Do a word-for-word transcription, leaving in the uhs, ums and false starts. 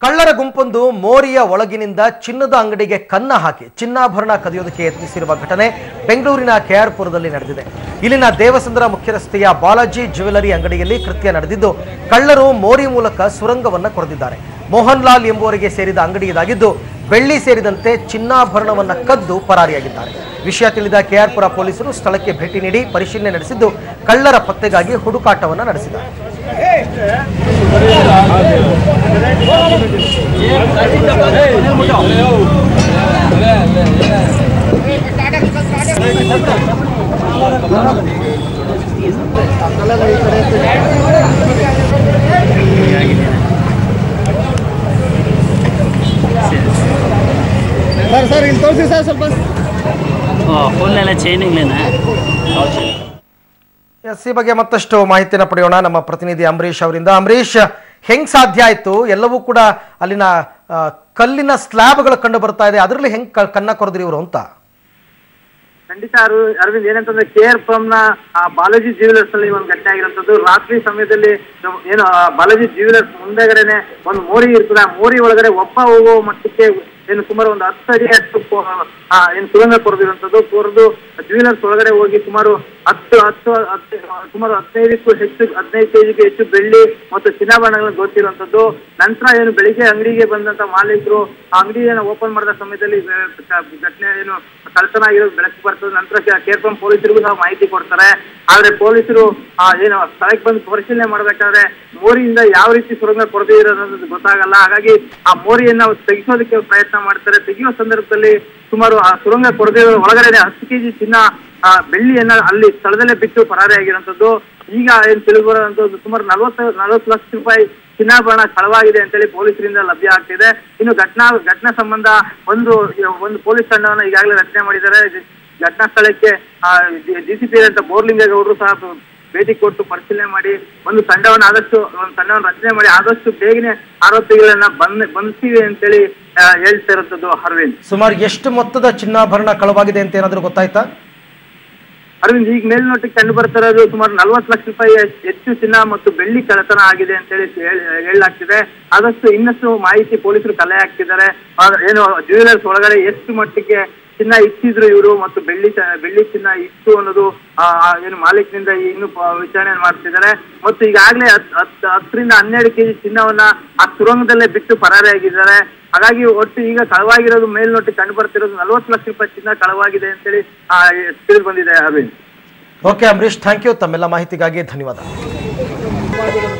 ಕಳ್ಳರ ಗುಂಪೊಂದು ಮೋರಿಯ ಒಳಗಿನಿಂದ ಚಿನ್ನದ ಅಂಗಡಿಗೆ ಕನ್ನ ಹಾಕಿ ಚಿನ್ನಾಭರಣ ಕದಿಯೋದಕ್ಕೆ ಯತ್ನಿಸಿರುವ ಘಟನೆ ಬೆಂಗಳೂರಿನ ಕೆಆರ್ಪುರದಲ್ಲಿ ನಡೆದಿದೆ. ಇಲ್ಲಿನ ದೇವಸಂದ್ರ ಮುಖ್ಯ ರಸ್ತೆಯ ಬಾಲಾಜಿ ಜ್ಯುವೆಲರಿ ಅಂಗಡಿಯಲ್ಲಿ ಕೃತ್ಯ ನಡೆದಿದ್ದು, ಕಳ್ಳರು ಮೋರಿ ಮೂಲಕ ಸುರಂಗವನ್ನು ಕೊರೆದಿದ್ದಾರೆ. ಮೋಹನ್ ಲಾಲ್ ಎಂಬುವರಿಗೆ ಸೇರಿದ ಅಂಗಡಿ ಇದಾಗಿದ್ದು, ಬೆಳ್ಳಿ ಸೇರಿದಂತೆ ಚಿನ್ನಾಭರಣವನ್ನು ಕದ್ದು ಪರಾರಿಯಾಗಿದ್ದಾರೆ. ವಿಷಯ ತಿಳಿದ ಕೆಆರ್ಪುರ ಪೊಲೀಸರು ಸ್ಥಳಕ್ಕೆ ಭೇಟಿ ನೀಡಿ ಪರಿಶೀಲನೆ ನಡೆಸಿದ್ದು, ಕಳ್ಳರ ಪತ್ತೆಗಾಗಿ ಹುಡುಕಾಟವನ್ನು ನಡೆಸಿದ್ದಾರೆ. सर सर इन तोसी सर ಸ್ವಲ್ಪ ಫುಲ್ ಎಲ್ಲ ಚೈನಿಂಗ್ಲೇನಾ ಎಸ್ ಈ ಬಗ್ಗೆ ಮತ್ತಷ್ಟು ಮಾಹಿತಿಯನ್ನು ಪಡೆಯೋಣ ನಮ್ಮ ಪ್ರತಿನಿಧಿ ಅಂಬರೀಶ್ ಅವರಿಂದ. ಅಂಬರೀಶ್, ಹೆಂಗ್ ಸಾಧ್ಯ ಆಯ್ತು? ಎಲ್ಲವೂ ಕೂಡ ಅಲ್ಲಿನ ಕಲ್ಲಿನ ಸ್ಲ್ಯಾಬ್ಗಳು ಕಂಡು ಬರ್ತಾ ಇದೆ, ಅದರಲ್ಲಿ ಹೆಂಗ್ ಕನ್ನ ಕೊರೆದ್ರಿ ಇವರು ಅಂತ? ಖಂಡಿತ ಅರವಿಂದ್, ಏನಂತಂದ್ರೆ ಕೆಆರ್ಪುರಂ ನ ಬಾಲಾಜಿ ಜ್ಯುವೆಲರ್ಸ್ ಅಲ್ಲಿ ಒಂದು ಘಟನೆ ಆಗಿರುವಂತದ್ದು. ರಾತ್ರಿ ಸಮಯದಲ್ಲಿ ಏನು ಬಾಲಾಜಿ ಜ್ಯುವೆಲರ್ಸ್ ಮುಂದೆಗಡೆನೆ ಒಂದು ಮೋರಿ ಇರ್ತದೆ. ಆ ಮೋರಿ ಒಳಗಡೆ ಒಬ್ಬ ಹೋಗುವ ಮಟ್ಟಕ್ಕೆ ಏನು ಸುಮಾರು ಒಂದು ಹತ್ತು ಅಡಿಯಷ್ಟು ಏನು ಸುರಂಗ ಕೊರೆದಿರುವಂತದ್ದು. ಕೊರೆದು ಜ್ಯುವೆಲರ್ಸ್ ಒಳಗಡೆ ಹೋಗಿ ಸುಮಾರು ಹತ್ತು ಹತ್ತು ಹತ್ತು ಸುಮಾರು ಹದಿನೈದಕ್ಕೂ ಹೆಚ್ಚು ಹದಿನೈದು ಕೆಜಿಗೆ ಹೆಚ್ಚು ಬೆಳ್ಳಿ ಮತ್ತು ಚಿನ್ನಾಭರಣಗಳನ್ನು ಗೊತ್ತಿರುವಂತದ್ದು. ನಂತರ ಏನು ಬೆಳಿಗ್ಗೆ ಅಂಗಡಿಗೆ ಬಂದಂತ ಮಾಲೀಕರು ಆ ಅಂಗಡಿಯನ್ನು ಓಪನ್ ಮಾಡಿದ ಸಮಯದಲ್ಲಿ ಘಟನೆ ಏನು ಕಳ್ತನ ಆಗಿರೋದು ಬೆಳಕು ಬರ್ತದೆ. ನಂತರ ಕೆಆರ್ಪುರಂ ಪೊಲೀಸರಿಗೂ ಸಹ ಮಾಹಿತಿ ಕೊಡ್ತಾರೆ. ಆದ್ರೆ ಪೊಲೀಸರು ಆ ಏನು ಸ್ಥಳಕ್ಕೆ ಬಂದು ಪರಿಶೀಲನೆ ಮಾಡ್ಬೇಕಾದ್ರೆ ಮೋರಿಯಿಂದ ಯಾವ ರೀತಿ ಸುರಂಗ ಕೊರತೆ ಇರೋದು ಗೊತ್ತಾಗಲ್ಲ. ಹಾಗಾಗಿ ಆ ಮೋರಿಯನ್ನ ತೆಗಿಸೋದಕ್ಕೆ ಪ್ರಯತ್ನ ಮಾಡ್ತಾರೆ. ತೆಗೆಯುವ ಸಂದರ್ಭದಲ್ಲಿ ಸುಮಾರು ಆ ಸುರಂಗ ಕೊರತೆ ಒಳಗಡೆ ಹತ್ತು ಕೆಜಿ ಚಿನ್ನ ಆ ಬೆಳ್ಳಿಯನ್ನ ಅಲ್ಲಿ ಸ್ಥಳದಲ್ಲೇ ಬಿಟ್ಟು ಪರಾರಿಯಾಗಿರುವಂತದ್ದು. ಈಗ ಏನ್ ತಿಳಿದು ಬರುವಂತದ್ದು ಸುಮಾರು ನಲವತ್ತು ನಲವತ್ತು ಲಕ್ಷ ರೂಪಾಯಿ ಚಿನ್ನಾಭರಣ ಕಳವಾಗಿದೆ ಅಂತೇಳಿ ಪೊಲೀಸರಿಂದ ಲಭ್ಯ ಆಗ್ತಿದೆ. ಇನ್ನು ಘಟನಾ ಘಟನಾ ಸಂಬಂಧ ಒಂದು ಒಂದು ಪೊಲೀಸ್ ತಂಡವನ್ನ ಈಗಾಗಲೇ ರಚನೆ ಮಾಡಿದ್ದಾರೆ. ಘಟನಾ ಸ್ಥಳಕ್ಕೆ ಆ ಡಿಸಿಪಿ ಅಂತ ಬೋರ್ಲಿಂಗೇಗೌಡರು ಸಹ ಭೇಟಿ ಕೊಟ್ಟು ಪರಿಶೀಲನೆ ಮಾಡಿ ಒಂದು ತಂಡವನ್ನು ಆದಷ್ಟು ಒಂದು ತಂಡವನ್ನು ರಚನೆ ಮಾಡಿ ಆದಷ್ಟು ಬೇಗನೆ ಆರೋಪಿಗಳನ್ನ ಬಂದ್ ಬಂಧಿಸಿವೆ ಅಂತೇಳಿ ಹೇಳ್ತಾ ಇರುವಂತದ್ದು. ಅರವಿಂದ್, ಸುಮಾರು ಎಷ್ಟು ಮೊತ್ತದ ಚಿನ್ನಾಭರಣ ಕಳವಾಗಿದೆ ಅಂತ ಏನಾದ್ರು ಗೊತ್ತಾಯ್ತಾ? ಅರವಿಂದ್, ಈಗ ಮೇಲ್ನೋಟಕ್ಕೆ ಕಂಡು ಬರ್ತಾ ಇರೋದು ಸುಮಾರು ನಲ್ವತ್ತು ಲಕ್ಷ ರೂಪಾಯಿ ಹೆಚ್ಚು ಚಿನ್ನ ಮತ್ತು ಬೆಳ್ಳಿ ಕಳ್ಳತನ ಆಗಿದೆ ಅಂತೇಳಿ ಹೇಳಲಾಗ್ತಿದೆ. ಆದಷ್ಟು ಇನ್ನಷ್ಟು ಮಾಹಿತಿ ಪೊಲೀಸರು ಕಲೆ ಹಾಕ್ತಿದ್ದಾರೆ. ಏನು ಜ್ಯುವೆಲರ್ಸ್ ಒಳಗಡೆ ಎಷ್ಟು ಮಟ್ಟಿಗೆ ಚಿನ್ನ ಇಟ್ಟಿದ್ರು ಇವರು ಮತ್ತು ಬೆಳ್ಳಿ ಬೆಳ್ಳಿ ಚಿನ್ನ ಇತ್ತು ಅನ್ನೋದು ಏನು ಮಾಲೀಕನಿಂದ ಇನ್ನು ವಿಚಾರಣೆ ಮಾಡ್ತಿದ್ದಾರೆ. ಮತ್ತು ಈಗಾಗಲೇ ಹತ್ ಹತ್ತರಿಂದ ಹನ್ನೆರಡು ಕೆಜಿ ಚಿನ್ನವನ್ನ ಆ ಸುರಂಗದಲ್ಲೇ ಬಿಟ್ಟು ಪರಾರಿಯಾಗಿದ್ದಾರೆ. ಹಾಗಾಗಿ ಒಟ್ಟು ಈಗ ಕಳವಾಗಿರೋದು ಮೇಲ್ನೋಟಕ್ಕೆ ಕಂಡು ಬರ್ತಿರೋದು ನಲ್ವತ್ತು ಲಕ್ಷ ರೂಪಾಯಿ ಚಿನ್ನ ಕಳವಾಗಿದೆ ಅಂತೇಳಿ ತಿಳಿದು ಬಂದಿದೆ. Aravind, okay Ambareesh, thank you. ತಮ್ಮೆಲ್ಲ ಮಾಹಿತಿಗಾಗಿ ಧನ್ಯವಾದ.